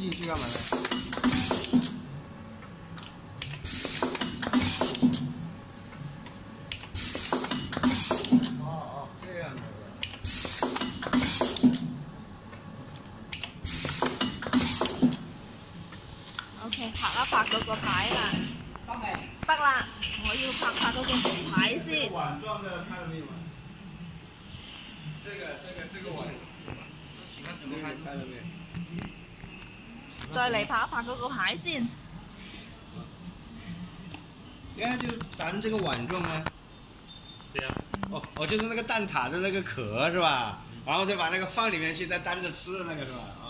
进去干嘛呢？哦，这样的。 OK， 拍一拍嗰個牌啦。得未？得啦，我要拍嗰個牌先。 碗状的看了没有？这个碗，喜欢怎么看了没？ 再嚟拍一拍嗰個牌先。 你看，就咱这个碗状啊。 对呀。 哦，就是那个蛋挞的那个壳是吧？然后再把那个放里面去，再单着吃的那个是吧？